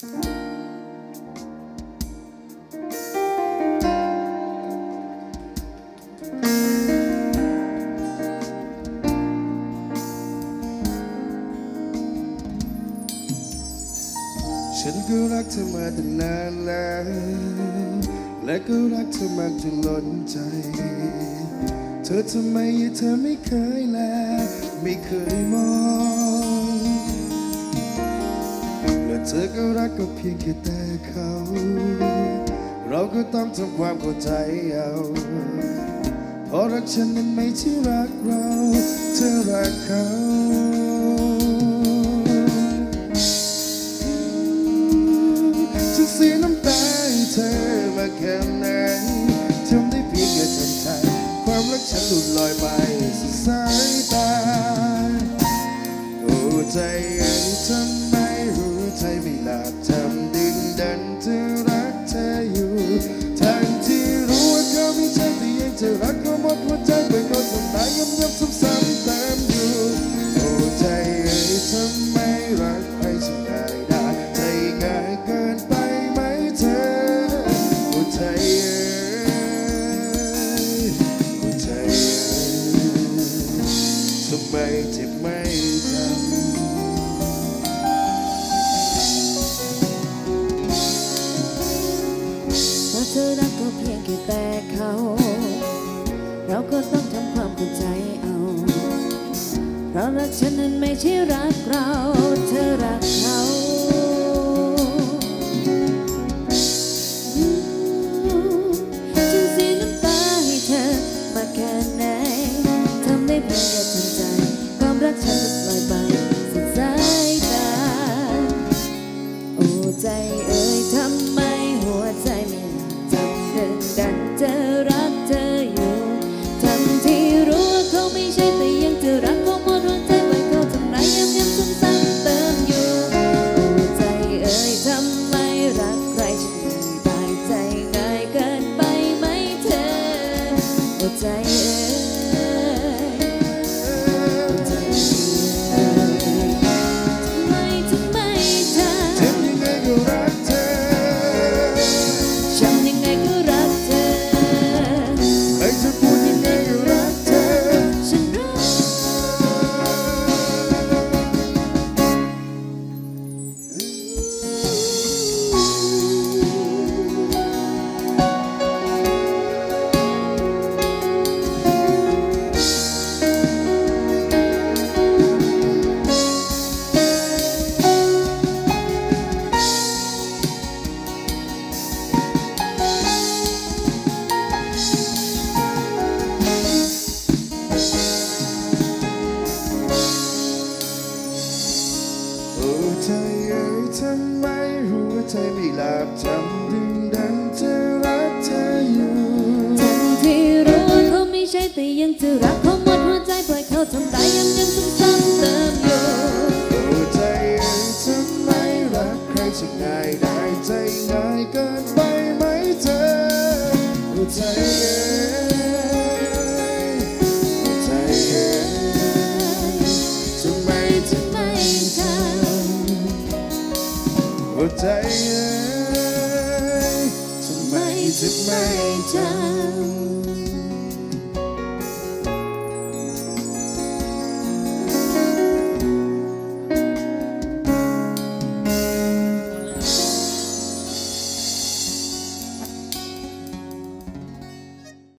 ฉันก็รักเธอมาตั้งนานแล้วและก็รักเธอมากจนล้นใจเธอทำไมเธอไม่เคยแลไม่เคยมองและเธอก็รักก็เพียงแค่แต่เขาเราก็ต้องทำความเข้าใจเอาเพราะรักฉันนั้นไม่ใช่รักเราเธอรักเขาเสียน้ำตาให้เธอมาแค่ไหนทำได้เพียงแค่ทำใจความรักฉันหลุดลอยไปสู่สายตาโอ้ใจเอ๋ยทำไมหัวใจไม่หลับทำดึงดันเธอรักเธออยู่ทั้งที่รู้ว่าเขาไม่ใช่แต่ยังจะรักเขาหมดหัวใจไปก็ทำร้ายย้ำซ้ำเติมอยู่โอ้ใจเอ๋ยทำไมรักใครฉันได้ใจง่ายเกินไปทำไมเจ็บไม่จำถ้าเธอรักก็เพียงแค่แต่เขาเราก็ต้องทำความเข้าใจเอาเพราะรักฉันนั้นไม่ใช่รักเราเธอรักเขาฉันเสียน้ำตาให้เธอมาแค่ไหนทำได้เพียงแค่ทำใจความรักฉันหลุดลอยไปสุดสายตาโอ้ใจเอ๋ยทำไมหัวใจไม่จำเดินดันจะรักเธออยู่ทั้งที่รู้ว่าเขาไม่ใช่แต่ยังจะรักเขาหมดหัวใจไปเขาทำร้ายย้ำซ้ำเติมอยู่โอ้ใจเอ๋ยทำไมรักใครฉันเลยได้ใจง่ายเกินไปไหมเธอโอ้ใจเอ๋ยใจเอ๋ยทำไมหัวใจไม่หลับจำดึงดันเธอรักเธออยู่ทั้งที่รู้ว่าเขาไม่ใช่แต่ยังจะรักเขาหมดหัวใจปล่อยเขาทำร้ายย้ำซ้ำเติมอยู่โอ้ใจเอ๋ยทำไมรักใครจะง่ายได้ใจง่ายเกินไปไหมเธอโอ้ใจเอ๋ยใจเอ๋ยทำไมทำ ใจ